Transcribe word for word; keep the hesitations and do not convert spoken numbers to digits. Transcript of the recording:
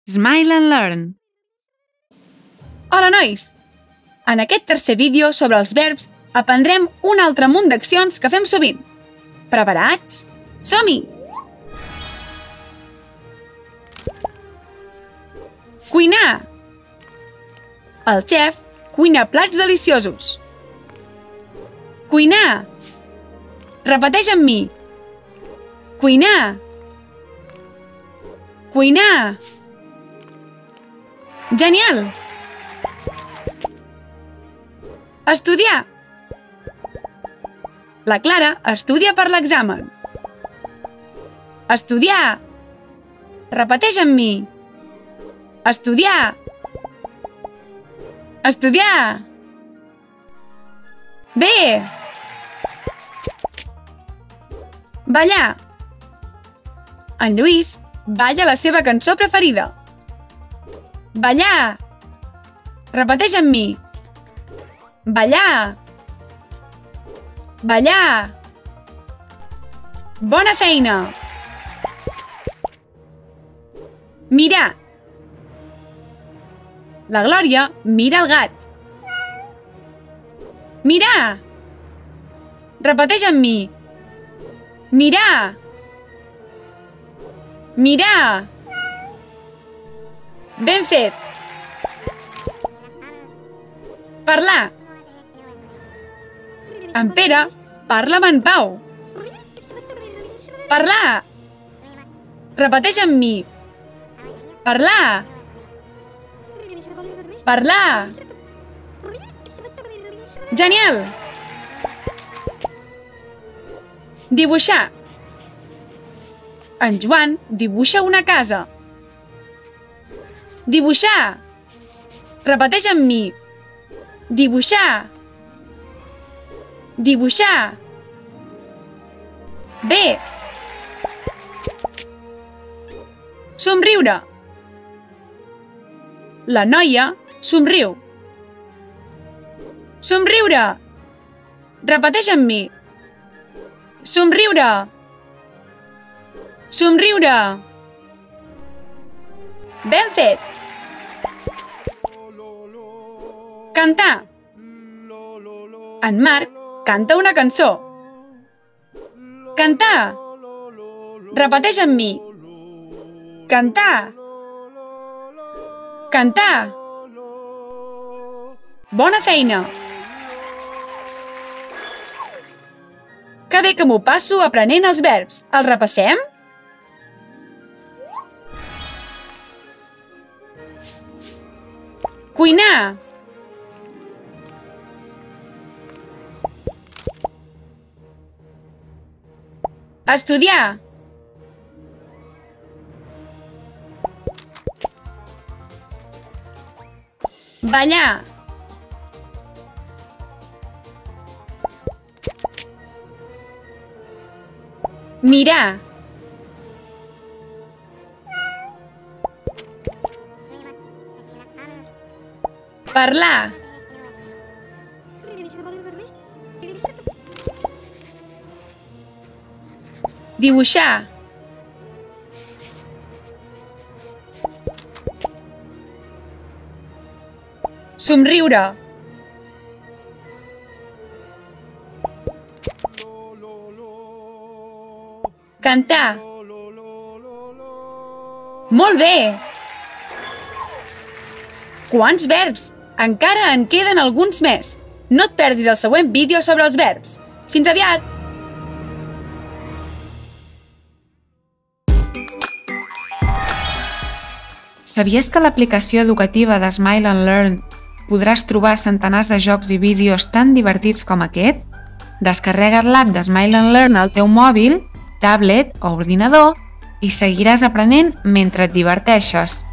Smile and Learn. Hola, nois! En aquest tercer vídeo sobre els verbs aprendrem un altre munt d'accions que fem sovint. Preparats? Som-hi! Cuinar. El xef cuina plats deliciosos. Cuinar. Repeteix amb mi. Cuinar. Cuinar. Genial! Estudiar. La Clara estudia per l'examen. Estudiar. Repeteix amb mi. Estudiar. Estudiar. Bé. Ballar. En Lluís balla la seva cançó preferida. Ballar. Repeteix amb mi. Ballar. Ballar. Bona feina. Mirar. La Glòria mira el gat. Mirar. Repeteix amb mi. Mirar. Mirar. Ben fet. Parlar. En Pere parla amb en Pau. Parlar. Repeteix amb mi. Parlar. Parlar. Genial! Dibuixar. En Joan dibuixa una casa. Dibuixar. Repeteix amb mi. Dibuixar. Dibuixar. Bé. Somriure. La noia somriu. Somriure. Repeteix amb mi. Somriure. Somriure. Ben fet. Cantar. En Marc canta una cançó. Cantar. Repeteix amb mi. Cantar. Cantar. Bona feina. Que bé que m'ho passo aprenent els verbs. Els repassem? Cuinar. Estudiar. Ballar. Mirar. Parlar. Dibuixar. Somriure. Cantar. Molt bé! Quants verbs! Encara en queden alguns més. No et perdis el següent vídeo sobre els verbs. Fins aviat! Sabies que a l'aplicació educativa de Smile and Learn podràs trobar centenars de jocs i vídeos tan divertits com aquest? Descarrega't l'app de Smile and Learn al teu mòbil, tablet o ordinador i seguiràs aprenent mentre et diverteixes.